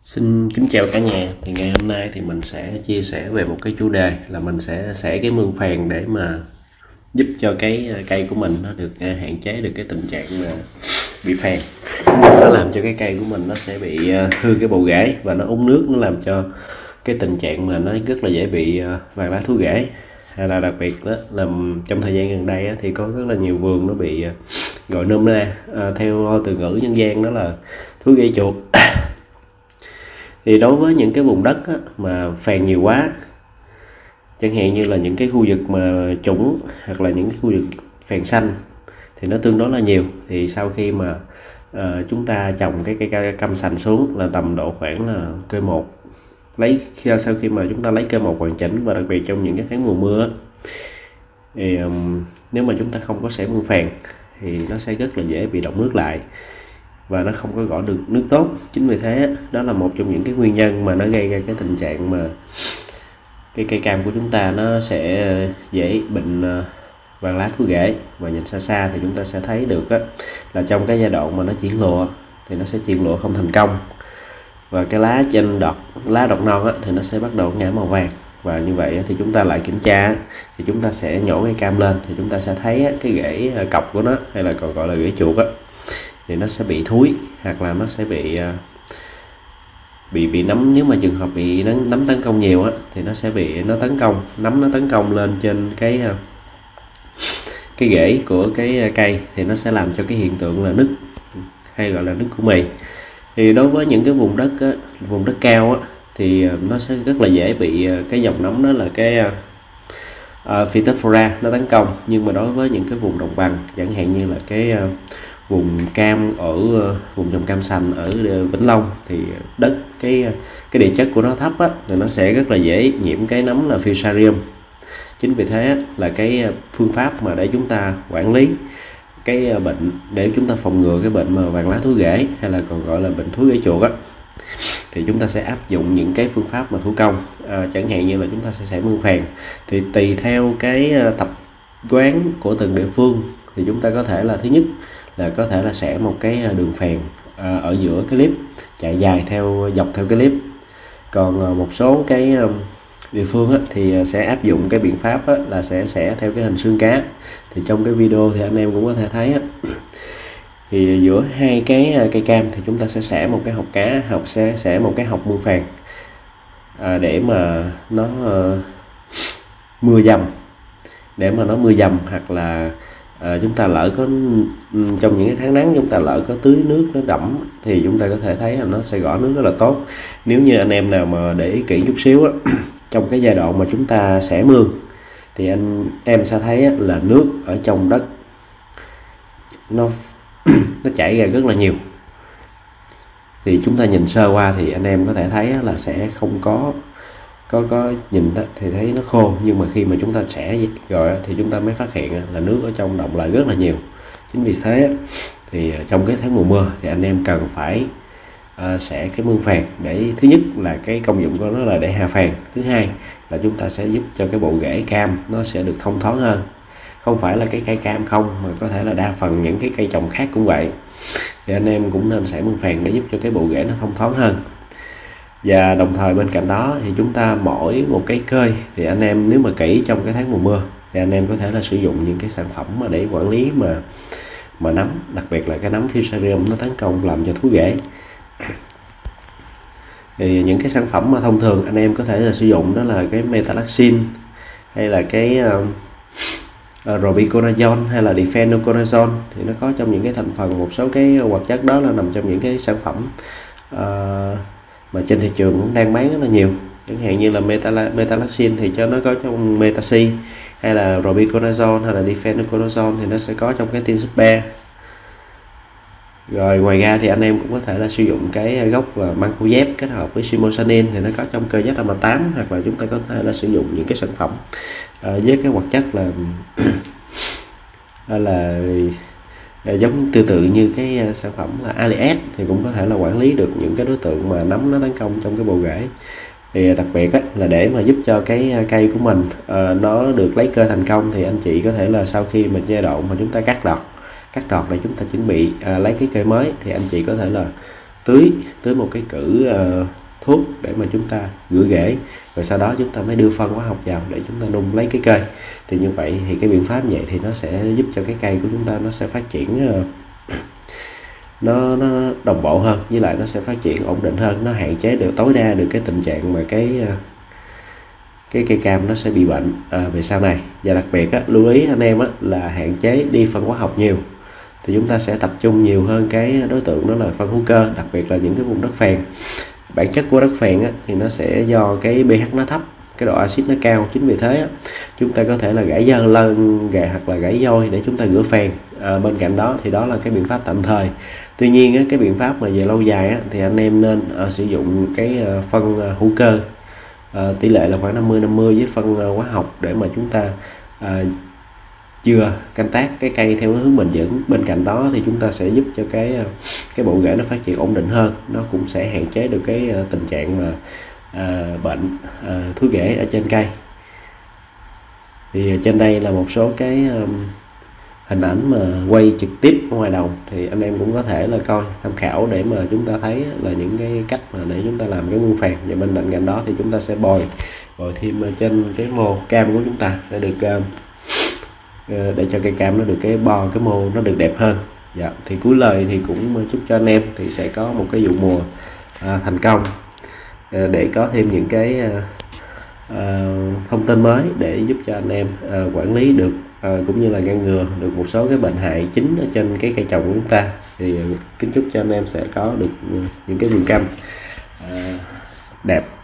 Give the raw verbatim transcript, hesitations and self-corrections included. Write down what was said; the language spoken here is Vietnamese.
Xin kính chào cả nhà. Thì ngày hôm nay thì mình sẽ chia sẻ về một cái chủ đề là mình sẽ xẻ cái mương phèn để mà giúp cho cái cây của mình nó được hạn chế được cái tình trạng mà bị phèn. Nó làm cho cái cây của mình nó sẽ bị hư cái bộ rễ và nó úng nước, nó làm cho cái tình trạng mà nó rất là dễ bị vàng lá thú rễ. Hay là đặc biệt đó là trong thời gian gần đây thì có rất là nhiều vườn nó bị gọi nôm na à, theo từ ngữ dân gian đó là thú rễ chuột. Thì đối với những cái vùng đất á, mà phèn nhiều quá, chẳng hạn như là những cái khu vực mà trũng hoặc là những cái khu vực phèn xanh thì nó tương đối là nhiều, thì sau khi mà uh, chúng ta trồng cái cây cam sành xuống là tầm độ khoảng là cây một, lấy sau khi mà chúng ta lấy cây một hoàn chỉnh, và đặc biệt trong những cái tháng mùa mưa á, thì um, nếu mà chúng ta không có xẻ mương phèn thì nó sẽ rất là dễ bị đọng nước lại và nó không có gõ được nước tốt. Chính vì thế đó là một trong những cái nguyên nhân mà nó gây ra cái tình trạng mà cái cây cam của chúng ta nó sẽ dễ bệnh vàng lá thú rễ. Và nhìn xa xa thì chúng ta sẽ thấy được á, là trong cái giai đoạn mà nó chuyển lụa thì nó sẽ chuyển lụa không thành công, và cái lá trên đọt lá đọt non á, thì nó sẽ bắt đầu ngã màu vàng. Và như vậy thì chúng ta lại kiểm tra thì chúng ta sẽ nhổ cây cam lên thì chúng ta sẽ thấy cái rễ cọc của nó, hay là còn gọi là rễ chuột á, thì nó sẽ bị thúi hoặc là nó sẽ bị bị bị nấm. Nếu mà trường hợp bị nấm, nấm tấn công nhiều á, thì nó sẽ bị nó tấn công nấm nó tấn công lên trên cái cái rễ của cái cây, thì nó sẽ làm cho cái hiện tượng là nứt, hay gọi là nứt củ mì. Thì đối với những cái vùng đất á, vùng đất cao á, thì nó sẽ rất là dễ bị cái dòng nấm đó là cái uh, Phytophthora nó tấn công. Nhưng mà đối với những cái vùng đồng bằng, chẳng hạn như là cái uh, vùng cam ở uh, vùng trồng cam sành ở Vĩnh Long, thì đất cái cái địa chất của nó thấp á, thì nó sẽ rất là dễ nhiễm cái nấm là Fusarium. Chính vì thế là cái phương pháp mà để chúng ta quản lý cái bệnh, để chúng ta phòng ngừa cái bệnh mà vàng lá thú rễ, hay là còn gọi là bệnh thú rễ chuột á, thì chúng ta sẽ áp dụng những cái phương pháp mà thủ công. À, chẳng hạn như là chúng ta sẽ xẻ mương phèn, thì tùy theo cái tập quán của từng địa phương thì chúng ta có thể là thứ nhất là có thể là xẻ một cái đường phèn à, ở giữa cái clip chạy dài theo dọc theo cái clip. Còn một số cái địa phương á, thì sẽ áp dụng cái biện pháp á, là sẽ xẻ theo cái hình xương cá. Thì trong cái video thì anh em cũng có thể thấy á, thì giữa hai cái cây cam thì chúng ta sẽ xẻ một cái hộc cá, học sẽ xẻ một cái hộc mương phèn à, để mà nó uh, mưa dầm, để mà nó mưa dầm hoặc là à, chúng ta lỡ có trong những cái tháng nắng chúng ta lỡ có tưới nước nó đẫm, thì chúng ta có thể thấy là nó sẽ gõ nước rất là tốt. Nếu như anh em nào mà để ý kỹ chút xíu á, trong cái giai đoạn mà chúng ta xẻ mương thì anh em sẽ thấy á, là nước ở trong đất nó nó chảy ra rất là nhiều. Thì chúng ta nhìn sơ qua thì anh em có thể thấy là sẽ không có có có nhìn thì thấy nó khô, nhưng mà khi mà chúng ta xẻ rồi thì chúng ta mới phát hiện là nước ở trong động lại rất là nhiều. Chính vì thế thì trong cái tháng mùa mưa thì anh em cần phải uh, xẻ cái mương phèn, để thứ nhất là cái công dụng của nó là để hạ phèn, thứ hai là chúng ta sẽ giúp cho cái bộ rễ cam nó sẽ được thông thoáng hơn. Không phải là cái cây cam không, mà có thể là đa phần những cái cây trồng khác cũng vậy, thì anh em cũng nên xẻ mương phèn để giúp cho cái bộ rễ nó thông thoáng hơn. Và đồng thời bên cạnh đó thì chúng ta mỗi một cái cơi thì anh em nếu mà kỹ trong cái tháng mùa mưa thì anh em có thể là sử dụng những cái sản phẩm mà để quản lý mà mà nấm, đặc biệt là cái nấm Fusarium nó tấn công làm cho thú rễ. Thì những cái sản phẩm mà thông thường anh em có thể là sử dụng đó là cái metalaxin, hay là cái uh, uh, robiconazole, hay là difenoconazole, thì nó có trong những cái thành phần, một số cái hoạt chất đó là nằm trong những cái sản phẩm uh, mà trên thị trường cũng đang bán rất là nhiều. Chẳng hạn như là metalaxin thì cho nó có trong Metaxi, hay là robiconazole hay là difenoconazole thì nó sẽ có trong cái Tinsupe. Rồi ngoài ra thì anh em cũng có thể là sử dụng cái gốc và mancozeb kết hợp với simosanin, thì nó có trong cơ Z M tám, hoặc là chúng ta có thể là sử dụng những cái sản phẩm uh, với cái hoạt chất là là giống tương tự như cái sản phẩm là Alias, thì cũng có thể là quản lý được những cái đối tượng mà nấm nó tấn công trong cái bộ rễ. Thì đặc biệt á, là để mà giúp cho cái cây của mình uh, nó được lấy cơ thành công, thì anh chị có thể là sau khi mà giai đoạn mà chúng ta cắt đọt cắt đọt để chúng ta chuẩn bị uh, lấy cái cây mới, thì anh chị có thể là tưới tưới một cái cử uh, thuốc để mà chúng ta rửa rễ, rồi sau đó chúng ta mới đưa phân hóa học vào để chúng ta nung lấy cái cây. Thì như vậy thì cái biện pháp vậy thì nó sẽ giúp cho cái cây của chúng ta nó sẽ phát triển uh, nó nó đồng bộ hơn, với lại nó sẽ phát triển ổn định hơn, nó hạn chế được tối đa được cái tình trạng mà cái uh, cái cây cam nó sẽ bị bệnh à, về sau này. Và đặc biệt á, lưu ý anh em á, là hạn chế đi phân hóa học nhiều, thì chúng ta sẽ tập trung nhiều hơn cái đối tượng đó là phân hữu cơ, đặc biệt là những cái vùng đất phèn. Bản chất của đất phèn á, thì nó sẽ do cái pH nó thấp, cái độ axit nó cao, chính vì thế á, chúng ta có thể là gãy dơ lân gà hoặc là gãy vôi để chúng ta rửa phèn. À, bên cạnh đó thì đó là cái biện pháp tạm thời. Tuy nhiên á, cái biện pháp mà về lâu dài á, thì anh em nên à, sử dụng cái à, phân à, hữu cơ, à, tỷ lệ là khoảng năm mươi năm mươi với phân à, hóa học, để mà chúng ta à, chưa canh tác cái cây theo hướng bền vững. Bên cạnh đó thì chúng ta sẽ giúp cho cái cái bộ rễ nó phát triển ổn định hơn, nó cũng sẽ hạn chế được cái tình trạng mà à, bệnh à, thúi rễ ở trên cây. Thì trên đây là một số cái um, hình ảnh mà quay trực tiếp ở ngoài đồng, thì anh em cũng có thể là coi tham khảo để mà chúng ta thấy là những cái cách mà để chúng ta làm cái mương phèn. Và bên cạnh đó thì chúng ta sẽ bồi bồi thêm trên cái mô cam của chúng ta sẽ được um, để cho cây cam nó được cái bo, cái mô nó được đẹp hơn. Dạ, thì cuối lời thì cũng chúc cho anh em thì sẽ có một cái vụ mùa à, thành công, à, để có thêm những cái à, à, thông tin mới để giúp cho anh em à, quản lý được à, cũng như là ngăn ngừa được một số cái bệnh hại chính ở trên cái cây trồng của chúng ta. Thì kính chúc cho anh em sẽ có được những cái vườn cam à, đẹp.